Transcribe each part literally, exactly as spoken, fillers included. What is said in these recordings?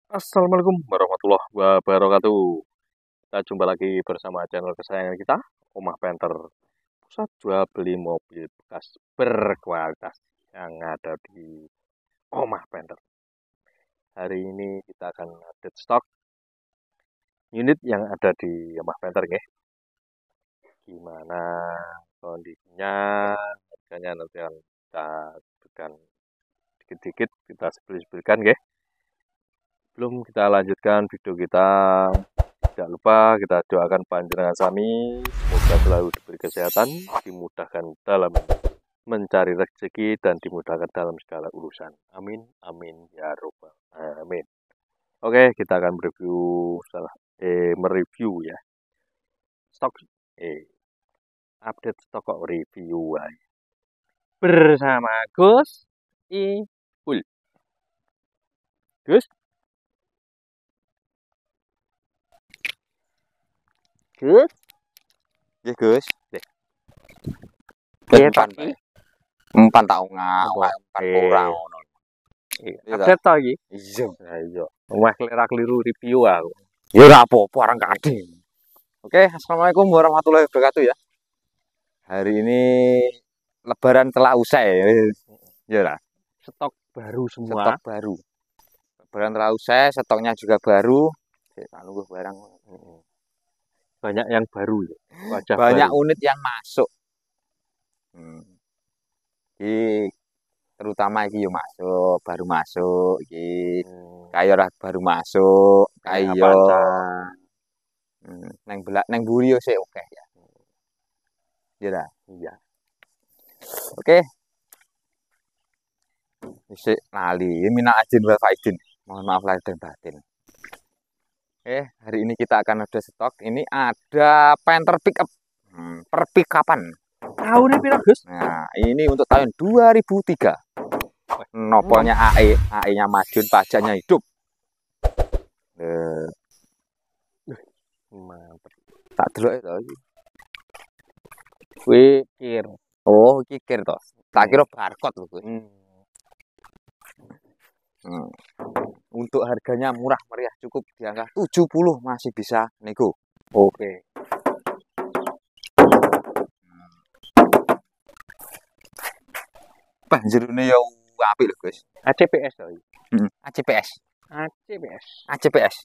Assalamualaikum warahmatullahi wabarakatuh. Kita jumpa lagi bersama channel kesayangan kita, Omah Penter, pusat jual beli mobil bekas berkualitas yang ada di Omah Penter. Hari ini kita akan update stok unit yang ada di Omah Penter, nggih. Gimana kondisinya, harganya nanti akan kita berikan dikit-dikit, kita sebeli-sebelikan, nggih. Belum kita lanjutkan video kita, tidak lupa kita doakan panjenengan sami semoga selalu diberi kesehatan, dimudahkan dalam mencari rezeki dan dimudahkan dalam segala urusan. Amin, amin ya robbal amin. Oke, kita akan mereview salah eh mereview ya stok eh update stok kok review ay. Bersama Gus Ipul. Gus Gus Ya Gus, Iya, empan tapi empan tau ngak, Apa? empan Eh. ora ngono. Iya, Iya update to iki. Iya. Nah, iya. Wah, kelera keliru review aku. Ya ora apa-apa, orang kade. Oke, assalamualaikum warahmatullahi wabarakatuh ya. Hari ini Lebaran telah usai. Ya lah, Stok baru semua. stok baru. Lebaran telah usai, stoknya juga baru. Kita nunggu barang. Banyak yang baru ya. Wajah Banyak baru. unit yang masuk. Hmm. Iki terutama iki yo masuk, baru masuk iki. Hmm. Kayak ora baru masuk, Kayak kayak Avanza. Hmm, neng belak neng buri yo sih oke ya. Iya dah. Iya. Oke. Sik lali, minal aidin wal faizin. Mohon maaf lahir dan batin. Oke, hari ini kita akan ada stok. Ini ada Panther pickup. Hmm, per pickupan. Tahunnya pira, Gus? Nah, ini untuk tahun dua ribu tiga. Nopolnya A E, A E-nya Madiun, pajaknya hidup. Eh, Mantap. tak delok to iki. Kuwi kir. Oh, iki kir to. Tak kira barcode lho, Gus. Hmm. Hmm. Untuk harganya murah meriah, cukup di angka tujuh puluh masih bisa nego. Oke. Banjirune yo apik lho, Gus. A C P S to iki. Heeh, A C P S. A C P S. A C P S.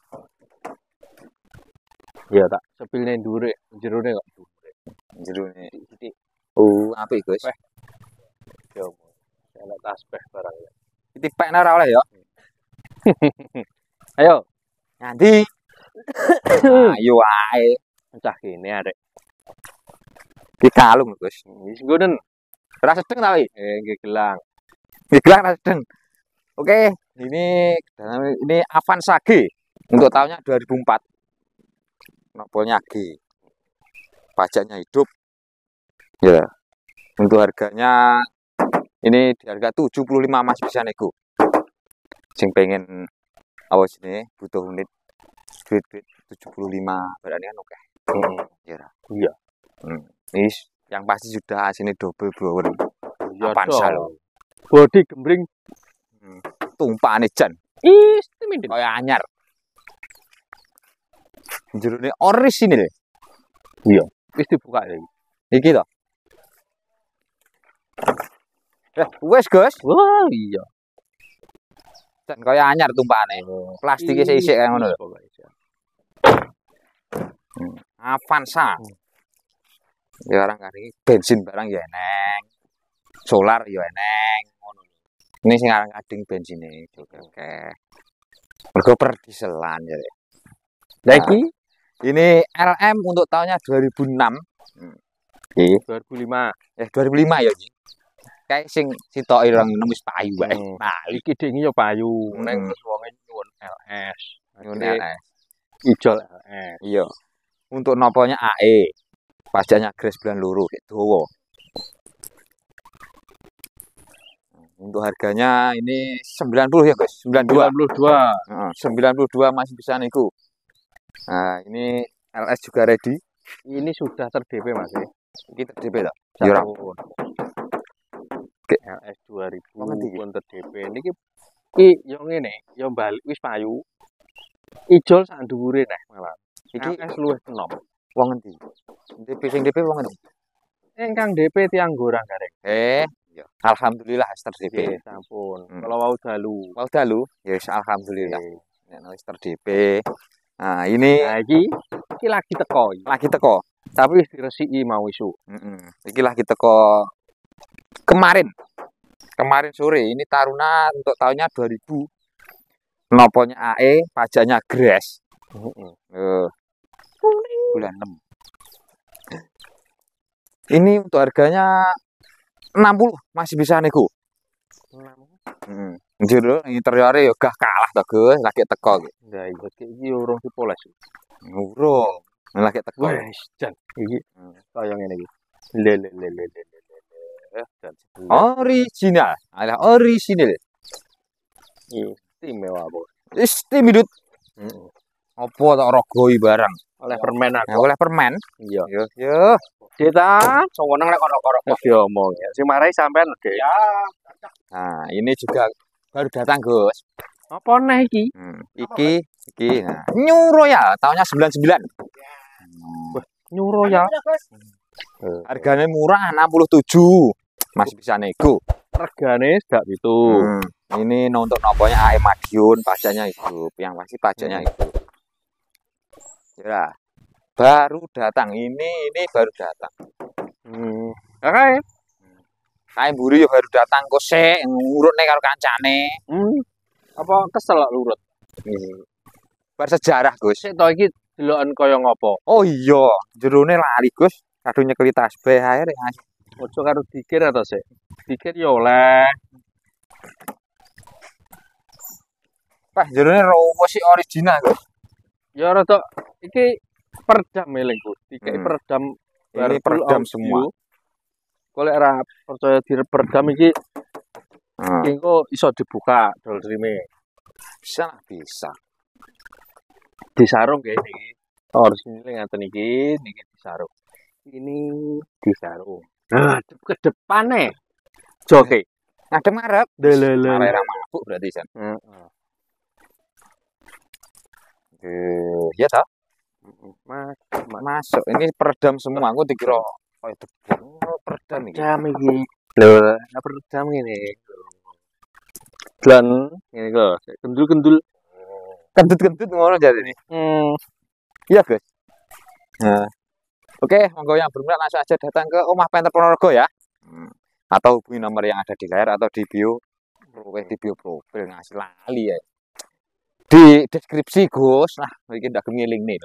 Iya, tak sepilne ndure, jerone kok ndure. Jerone. Titik. Oh, apik, Gus. Weh. Yo. Ana tasbih barang ya. Ditipekne ora oleh ya. Ayo, Nanti. Ayo ae. mencah kene arek. Iki kalung, Gus. Wis nggonen. Ora sedeng ta, wi? Eh, nggih gelang. Iki gelang ora sedeng. Oke, ini ini Avanza G untuk tahunnya dua ribu empat. Nopolnya G. Pajaknya hidup. Ya. Untuk harganya ini di harga tujuh puluh lima masih bisa nego. Sing pengen awas ini butuh unit duit-duit tujuh puluh lima berarti kan oke. Heeh. Ya. Iya. Hmm. Ini yang pasti sudah sini double blower. Iya Avanza dong. lho. Bodi gembring. Hmm. Tumpakane jan. Ih, temen. Kaya anyar. Jerone orisinil. Iya. Wis dibuka ya. Iki to. Eh, wes, Gus. Wah, iya. Dan kaya anyar tumpakane. Plastiknya isik kaya ngono lho. Hmm. Avanza. Hmm. Ya orang kari bensin barang ya eneng. Solar ya eneng ngono. Ini sing arang kading bensine. Oke, oke. Mergo per dieselan ya. Lagi Ini L M untuk tahunnya dua ribu enam. Hmm. Iki dua ribu lima. eh dua ribu lima ya, Ji. Kayak sing sitoke ireng wis payu wae. Hmm. Nah, Iki ding yo payu, Hmm. ning terus wonge nyuwun L S. nyun Akhirnya L S. Ijol L S. Iya. Untuk noponya A E. Pajaknya gres bulan loro dawa. Untuk harganya ini sembilan puluh ya, Guys. sembilan puluh dua. sembilan puluh dua. Heeh, sembilan puluh dua masih bisa nego. Nah, ini L S juga ready. Ini sudah ter-D P Mas. Iki ter-D P ta? Ya Ya ora. L S dua ribu Oh, ngerti iki? pun ter-D P. Niki iki yo ngene, yo balik wis payu. Ijol sak dhuwure neh malah. Iki es luwih enom. wong endi? D P sing D P wong endi? Ingkang D P tiyang gorang garing. Eh, ya. Alhamdulillah wis ter D P. Nggih, sampun. Hmm. Kalau wau dalu. Wau dalu, ya wis alhamdulillah. Nggih. Nek wis ter D P. Nah, ini Nah, iki iki lagi teko. iki. lagi teko. Tapi wis diresiki mau isu. Heeh. Iki lagi teko kemarin. Kemarin sore ini Taruna untuk tahunnya dua ribu. Noponya A E, pajaknya Gres. Heeh. Eh, bulan enam. Ini untuk harganya enam puluh masih bisa nego. Heeh. Jero interiore yo gah kalah to, Gus. Lagi teko iki. Lah iya iki urung dipoles. Urung. Lagi teko. Wes, jan. Iki Hmm. kaya ngene iki. Le le le le le le. le. Jan. Original. Alah original. Istimewa, Bos. Istimidut. Heeh. Apa tak rogoi barang. Oleh permen Nah, aku. oleh permen. Iya. Yo yo. Kita Seneng lek kono-kono. wis diomong ya. Sing marai sampean, Dek. Ya. Nah, ini juga baru datang, Gus. Apa neh iki? Hmm. Iki, iki. Nah, New Royal tahunnya sembilan puluh sembilan. Hmm. Nyuro ya. Harganya murah enam puluh tujuh. Masih bisa nego. Regane dak itu. Hmm. Ini untuk noponya A E Madiun, pajaknya hidup. Yang pasti pajaknya Hmm. hidup. Ya. Baru datang. Ini ini baru datang. Hmm. Oke. Kae mburi yo baru datang kok sik ngurutne karo kancane. Hmm. Apa kesel kok lurut? Bar sejarah, Gus. Sik to iki deloken kaya ngopo? Oh iya, jerone lali, Gus. Kado nyekeli tasbih ae rek. Ojo karo dikir atau sik. Dikir yo oleh. Wah, jerone rowo sih original, Gus. Ya rada iki peredam elingku. Dikai Hmm. peredam Ini peredam semua. Kolek ra percaya diperedam iki Hmm. engko iso dibuka dol rime. Bisa lah, bisa. Disarung kayak ini. Oh, harus ini ngaten iki, niki disarung. Ini disarung. Nah, ke depan nih. Joke. Ngadem ngarep. Delele. Marai ra mabuk berarti San. Heeh. Eh, ya toh? Mas, Masuk. Ini peredam semua. Aku dikira oh itu peredam iki. jam iki. Lho, apa peredam ngene. Glan ngene kok, kendul-kendul. Kentut-kentut ngono jadi ini. Hmm. Iya, Gus. Nah. Oke, monggo yang berminat langsung aja datang ke Omah Penter Ponorogo ya. Hmm. Atau hubungi nomor yang ada di layar atau di bio. Pokoknya di bio profil ngasih lali ya. Di deskripsi, Gus. Nah, iki ndak ngiling nih.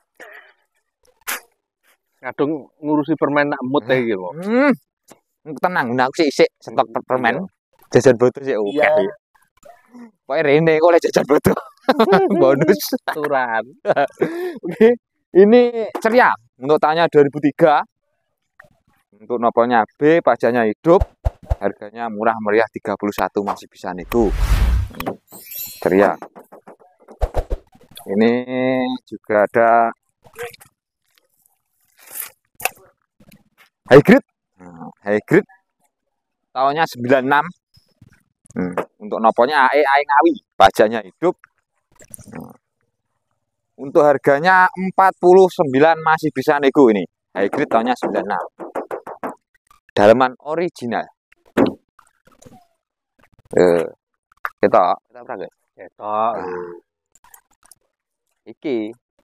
Kadung ngurusi permen nak mut ya iki lho. Hmm. Tenang, nah aku sih isik stok per- permen. Jajan botol sih oke. Iya. Pokoke rene kok oleh jajan botol. Bonus. Aturan. Oke. Ini ceria untuk tahunnya dua ribu tiga. Untuk noponya B, pajaknya hidup. Harganya murah meriah tiga puluh satu masih bisa nego. Hmm. Ceria. Ini juga ada hybrid. Nah, hybrid tahunnya sembilan puluh enam. Hmm. Untuk noponya A E A E Ngawi, pajaknya hidup. Hmm. Untuk harganya empat puluh sembilan masih bisa nego ini. Hybrid tahunnya sembilan puluh enam. Dalaman original. Eh, kita kita berapa? Ketok. Iki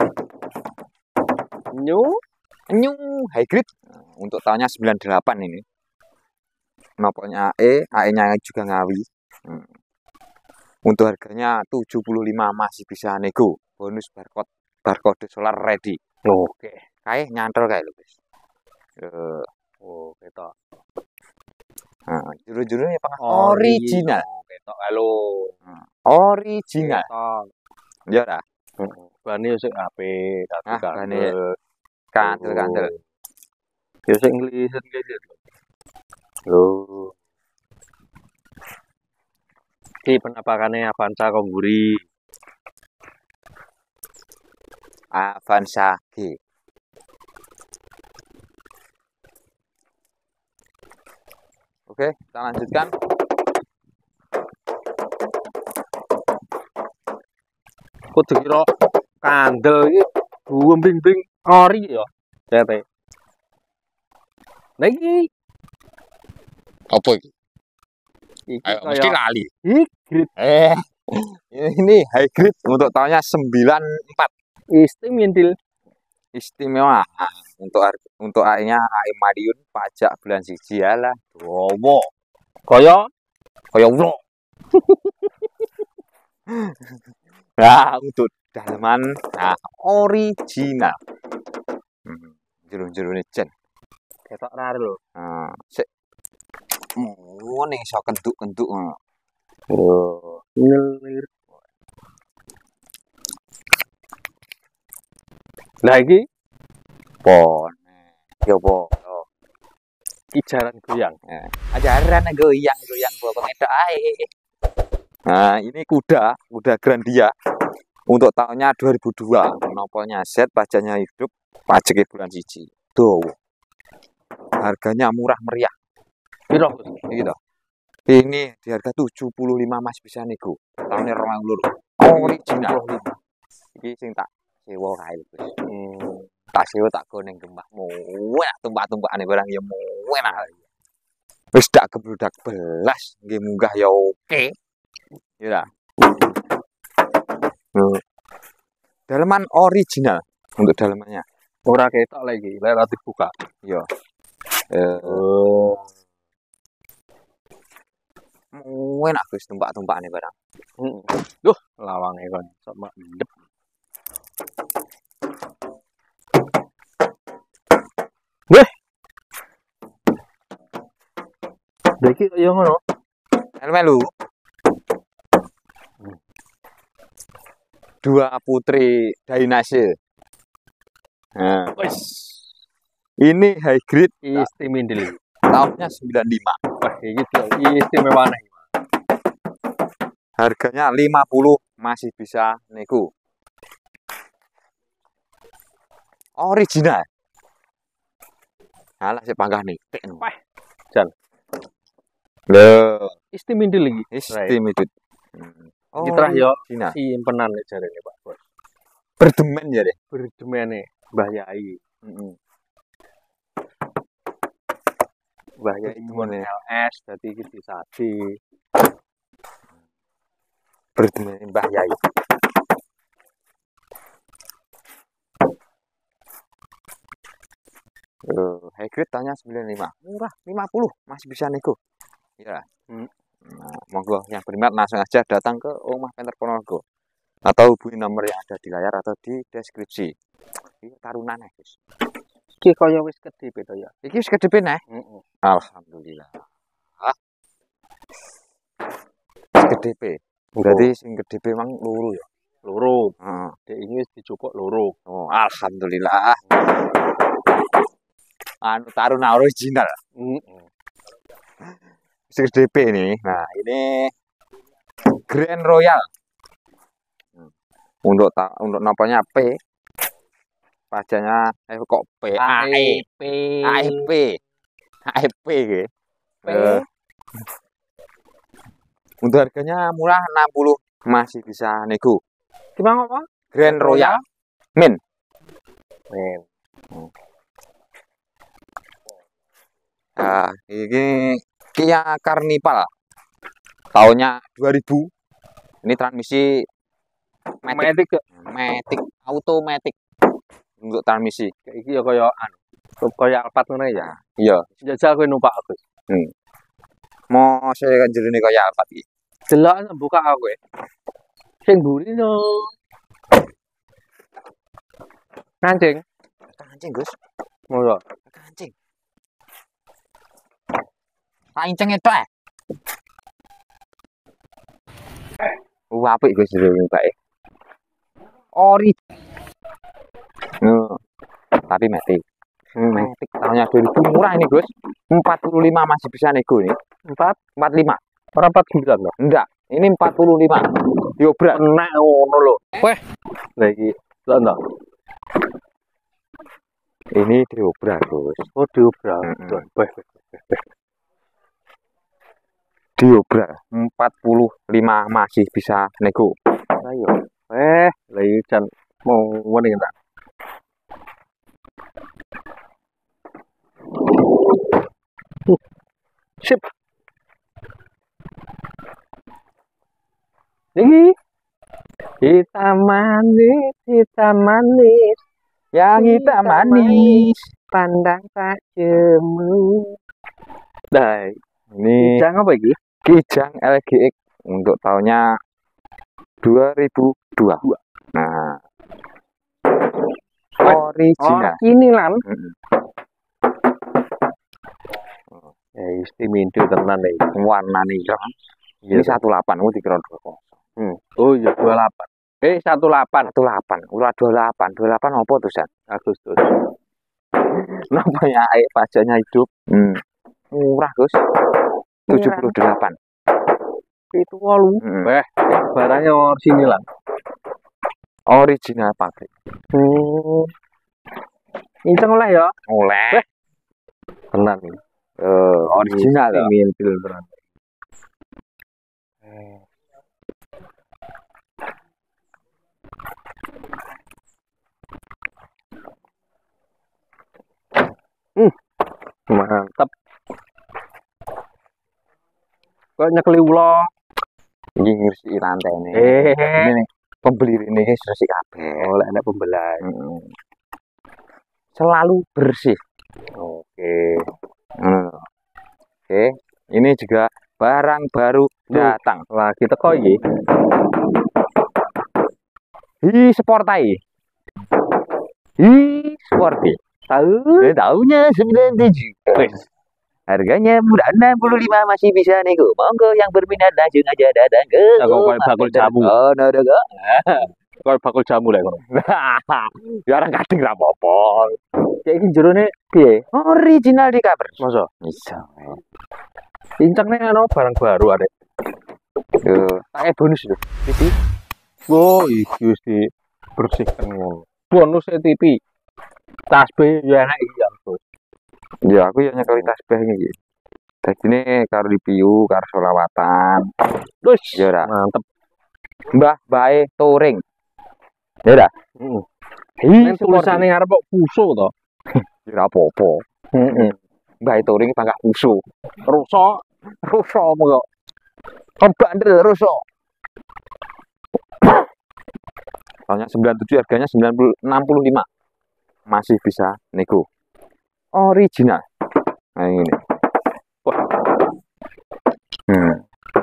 New new hybrid untuk tahunnya sembilan puluh delapan ini. Noponya A E, A E-nya juga Ngawi. Hmm. Untuk harganya tujuh puluh lima masih bisa nego. Bonus barcode barcode solar ready. Oke. Kae nyantol kae lho, Guys. Eh, Oh, ketok. nah, juru-jurunya apa? Ori. Original. Ketok halo. Original. Ketok. Ya ora? Heeh. Bane sing apik, Ah, tapi bane kantel-kantel. Ya sing ngeliset-ngeliset. Lho. Ki penapakane Avanza Komburi. Avanza G. Oke, kita lanjutkan. kudu kira kandel iki gumbing-bing ori ya. Tete. Nah iki Apa iki? iki Ayo, mesti kaya lali. hybrid Eh, ini hybrid untuk tahunnya sembilan empat. istimintil. Istimewa untuk har- untuk A I-nya A I Madiun pajak bulan siji lah. Wowo, Kaya kaya wong. Nah, untuk dalaman nah original. Hmm, jero-jerone jen. ketok rar lho. Nah, sik ngene iso kentuk-kentuk ngono. Oh, ngelir. Lah iki Pon. Ya po. ijaran goyang. Eh, ajaran goyang-goyang bokong itu ae. Nah, ini kuda, kuda Grandia. Untuk tahunnya dua ribu dua, nopolnya set, pajaknya hidup, pajaknya bulan siji. Tuh. Harganya murah meriah. Piro? Gitu. Ini di harga tujuh puluh lima Mas bisa nego. Tahunnya rong ewu loro. Original. Iki sing tak sewa kae, Gus. Hmm. Tak sewa tak go ning Gemahmu. Wah, tumpak-tumpakane barang ya enak. Wis dak gebludak belas, nggih munggah ya oke. Ya. Hmm. Dalaman original untuk dalamannya. Ora ketok lagi, lek dibuka. Ya. Eh, Oh. enak Gus tumpak-tumpakane barang. Heeh. Duh, lawange kon sama ndep. Weh. Iki yo ngono. Melu. Dua putri Dainase. Nah, Wes, ini high grade istimindil. tahunnya sembilan puluh lima. Wah, iki istimewa nih. Harganya lima puluh masih bisa nego. Original. Alah sik panggah nih. Wah, jan. Lho, Istimindil iki. istimidut. Oh, iki trah yo original. simpenan lek jarene Pak Bos. Berdemen ya deh. Berdemene Mbah Yai. Heeh. Mbah Yai mun Berdemene. L S dadi iki disadi. Berdemen Mbah Yai. Uh, high grade tanya sembilan puluh lima. Murah lima puluh masih bisa nego. Ya. Hmm. Nah, monggo yang berminat langsung aja datang ke Omah Penter Ponorogo atau hubungi nomor yang ada di layar atau di deskripsi. Ini tarunan ya, Guys. Iki kaya wis kedip to ya. Iki wis kedepe neh. Heeh. Alhamdulillah. Ah. Kedepe. Berarti sing kedepe mang loro ya. Loro. Heeh. Dek ini wis dicukuk loro. Oh, alhamdulillah. Anu taruna original. Heeh. Sing kedepe ini. Nah, ini Grand Royal. Untuk ta untuk napanya P. Pajaknya eh kok P A E P A E P A E P gitu. P Eh, untuk harganya murah enam puluh masih bisa nego. gimana apa? Grand Royal Min. Men. Nah, ini Kia Carnival. Tahunnya dua ribu. Ini transmisi Matic, Matic Matic, automatic untuk transmisi. kayak iki ya kaya anu. Kaya Alphard ngono ya. Iya. Jajal kowe numpak aku. Hmm. Mau saya kan jerene kaya apa iki? Delok buka aku. Sing mburi no. Kancing. Kancing, Gus. Ngono. Kancing. Kancing itu eh. Uh, apik Gus jerene bae. Ori. No. Tapi Matic. Hmm. Matic tahunnya dua ribu murah ini, Gus. empat puluh lima masih bisa nego nih. empat empat puluh lima. ora empat puluh sembilan loh. Enggak, ini empat puluh lima. Diobrak. Enak ngono lho. Weh. Lah iki lho ndak. Ini diobrak, Gus. Oh, diobrak. Mm-mm. Weh. Diobrak empat puluh lima masih bisa nego. Ayo. Eh, Lagi jan mau wening ta. Sip. Iki hitam manis, hitam manis, yang hitam manis, pandang tak jemu. Nah, ini kijang apa iki? Kijang L G X untuk tahunnya dua ribu dua. Nah, original. Oh, ini lan. Mm-mm. Ya, istimewa tenan nih. Warna nih, ini satu delapan, aku dikira dua kosong. Hmm. Oh iya dua delapan. Eh satu delapan. Satu delapan, ulah dua delapan, dua delapan apa tuh San? Agustus. Namanya air pajaknya hidup. Hmm. Murah Gus. Tujuh puluh delapan. Itu walu. Hmm. Eh barangnya original. Original pabrik. Hmm. Inceng oleh ya? Oleh. Tenan nih. Uh, original ya. Mintil tenan. Hmm, mantap. Kok nyekeli ulo. Iki ngirsi rantai ini. Eh, ini nih, pembeli ini resik kabeh. Oleh anak pembelai. Hmm. Selalu bersih. Oke. Hmm. Oke, ini juga barang baru datang. Wah, kita kok iki. Hi Sportai. Hi Sporty. Tahu? Eh, tahunnya sembilan puluh tujuh. Harganya murah enam puluh lima, masih bisa nego. Monggo yang berminat langsung aja datang ke Kok bakul jamu. Oh, no, no, no. Kok bakul jamu lek ngono. Ya orang kadang ra apa-apa. Kayak iki jerone piye? Original di cover. Masa? Bisa. Incengnya ono barang baru ada. Tuh, Kayak bonus itu. T V. Oh, iki wis dibersihkan ngono. Bonus T V. Tasbih ya enak iki ya, Bos. Ya aku yang nyekali tasbih iki. Dadi ne karo dipiu, karo selawatan. Terus Ya ora. mantep. Mbah Bae Touring. Ya ora. Heeh. Hi Tulisane ngarep kok puso to. ora apa-apa. Heeh. Bae Touring pangkah puso. Rusak. Rusak apa kok? Kon bandel rusak. Tahunnya sembilan puluh tujuh, harganya sembilan puluh enam puluh lima. Masih bisa nego. Original. Nah ini. Wah. Hmm.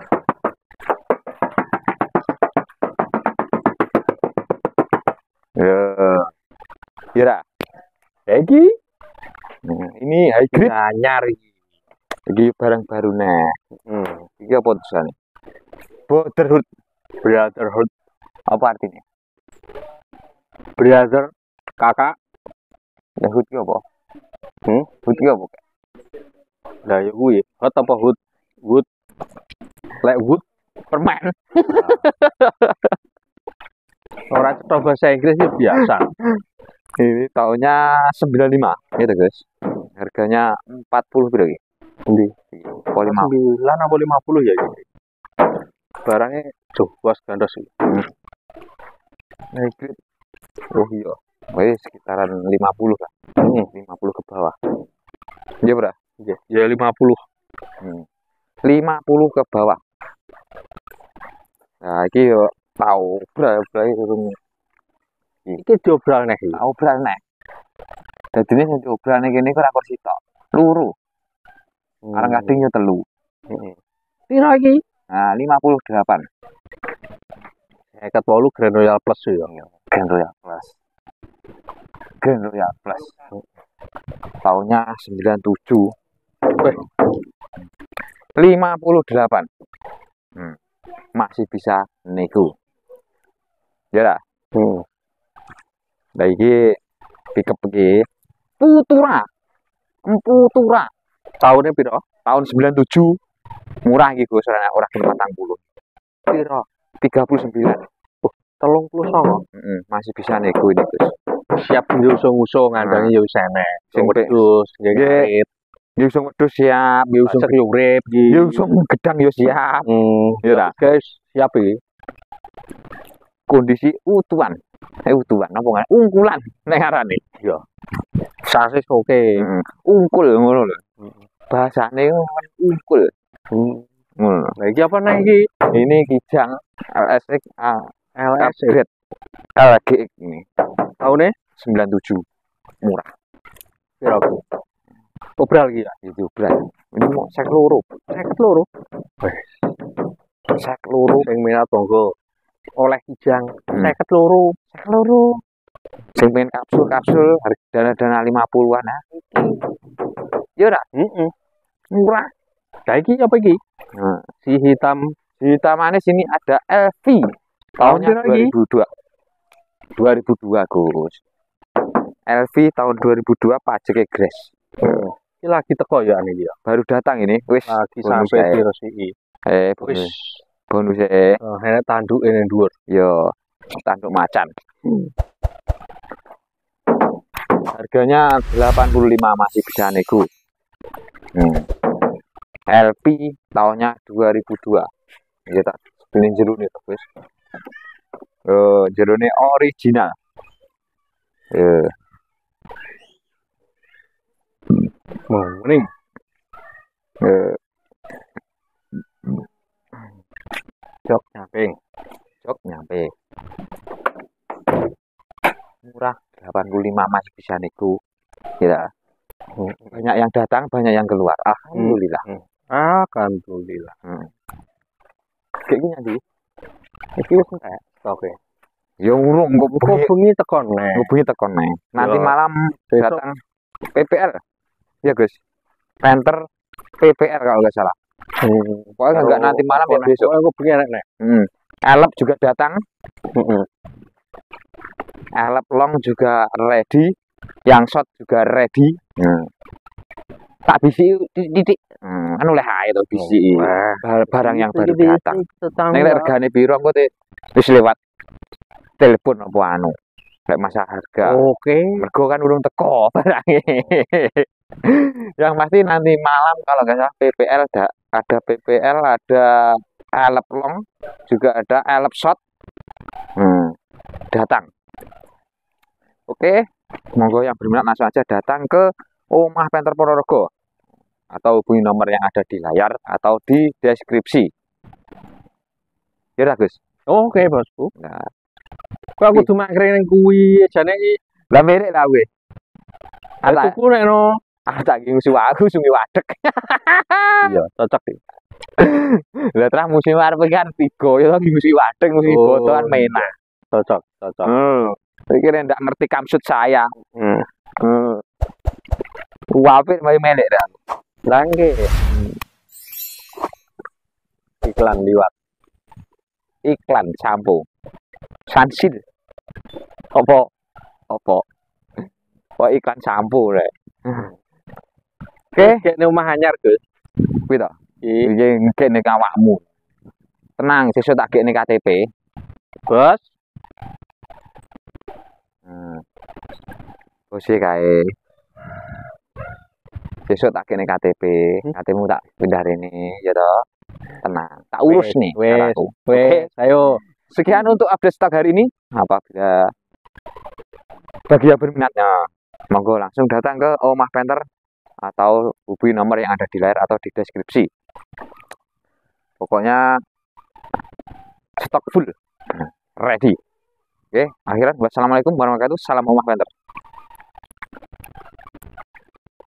Ya. Kira. Iki Hmm. Ini hybrid. anyar iki. Iki barang baru nih. Hmm. Iki apa tulisannya? Brotherhood. Brotherhood. Apa artinya? Brother, kakak. Ya hood iki apa? Hmm? Hood iki apa? Lah ya kuwi, hot apa hood? Wood. Lek wood permen. Ora cetok bahasa Inggris ya biasa. Ini tahunnya sembilan puluh lima, gitu guys. Harganya empat puluh berapa? Endi? Oh, lima. sembilan apa lima puluh ya iki. Barangnya tuh was gandos iki. Hybrid. Oh iya. Wih, sekitaran lima puluh lah. Hmm. lima puluh ke bawah. Iya, Bro. Ya, ya lima puluh. Hmm. lima puluh ke bawah. Nah, iki yo tahu bra bra iki. Iki diobral nek iki. Tahu bra nek. Dadine sing diobral nek kene ora kursi tok. Luru. Hmm. Areng kading yo telu. Heeh. Piro iki? Nah, lima puluh delapan. Seket wolu Grand Royal Plus ya. Grand Royal Plus. Grand Royal Plus. Tahunnya sembilan puluh tujuh. Weh, lima puluh delapan. Hmm. Masih bisa nego. Ya lah. Hmm. Nah iki pickup iki Futura. Futura. Tahunnya piro? Tahun sembilan puluh tujuh. Murah iki Gus, ora ora patang puluh. Piro? tiga puluh sembilan. telung puluh songo. Heeh, masih bisa nego ini Gus. Siap nyusung-usung ngandani ya wis enek. Sing Sing wedhus, nggih ngarit, Ya usung wedhus siap, ya usung usung yo urip iki. ya usung gedang ya siap. Hmm, Ya ta. guys, siap iki. kondisi utuhan. Eh utuhan apa kan? Ungkulan nek arane. Iya. Sasis oke. Heeh. Ungkul ngono lho. Bahasane ungkul. Ngono. Nah, iki apa nih iki? Ini kijang L S X A L S upgrade L G X ini. Tahunnya sembilan puluh tujuh. Murah. piro aku? Obral iki ya. Itu berat. Ini mau sek loro. Seket loro. Wes. Sek loro Sing minat monggo oleh kijang Hmm. seket loro. sek loro. Sing pengen kapsul-kapsul harga dana-dana lima puluhan nah. Ya ora, Heeh. murah. Lah iki apa iki? Nah, Si hitam di manis ini ada L V. Tahunnya Tahun piro iki? dua ribu dua. dua ribu dua, Gus. L V tahun dua ribu dua pajaknya Grace. iki lagi teko ya ane iki ya. Baru datang ini, wis Lagi bonus sampai ya. di resiki. Eh, Wis bonus. Bonus eh, eh, enek tanduke ning dhuwur. yo tanduk macan. Harganya delapan puluh lima masih bisa nego. Hmm. L P tahunnya dua ribu dua. Ya tak beli jeruk nih, Gus. Oh, jeruknya original. Eh, Mending eh, jok nyamping. jok nyampe. Murah delapan puluh lima masih bisa nego. Ya. Banyak yang datang, banyak yang keluar. Alhamdulillah. Alhamdulillah. Hmm. Kayak gini nanti. Iki wis entek. Oke. Ya urung kok Kok bengi bengi tekon nih. bengi tekon nih. Nanti Ya. malam Besok. datang P P L. Ya, Gus. Panther P P L kalau nggak salah. Hmm. Pokoknya enggak nanti malam ya besok. Aku bengi enek nek. Hmm. Elep juga datang. Heeh. Elep long juga ready. Yang shot juga ready. Hmm. Tak bisi titik. Hmm, kan oleh ae to bisi. Wah. Bar- Barang yang baru Iki datang. tetangga. Nek lek regane piro engko te wis lewat telepon apa anu. Lek masalah harga. Oke. Mergo kan urung teko barangnya. Yang pasti nanti malam kalau nggak salah P P L ada, ada P P L, ada elep long, juga ada elep shot. Hmm, datang. Oke, monggo yang berminat langsung aja datang ke Omah Panther Ponorogo atau hubungi nomor yang ada di layar atau di deskripsi. Ya udah, Gus. Oke, Bosku. Nah, Kok aku cuma keren kuwi jane iki. lah mirip lah gue. Ada Ala, tuku nek no. ah tak ngisi aku sungi wadek. Iya, cocok iki. Lah terus musim arep kan tiga ya lagi musim wadek musim Oh, botoan menak. Cocok, cocok. Hmm. Pikir ndak ngerti kamsut saya. Hmm. Hmm. Wapit mai melek dah. Langge. Iklan liwat. Iklan sampo. Sunsil. Apa? Apa? Kok iklan sampo rek. Oke, Kayak ning omah anyar, Gus. kuwi to. Iki, Iki ngekne awakmu. Tenang, sesuk tak gekne K T P. Bos. Hmm. Bose kae. Besok tak kene K T P, Hmm. K T P-mu tak pindah rene, ya toh. Tenang, tak urus Wes, nih. wes, caraku. Wes, ayo. Sekian untuk update stok hari ini. Apabila bagi yang berminatnya, monggo langsung datang ke Omah Panther atau hubungi nomor yang ada di layar atau di deskripsi. Pokoknya stok full, ready. Oke, akhiran wassalamualaikum warahmatullahi wabarakatuh. Salam Omah Panther.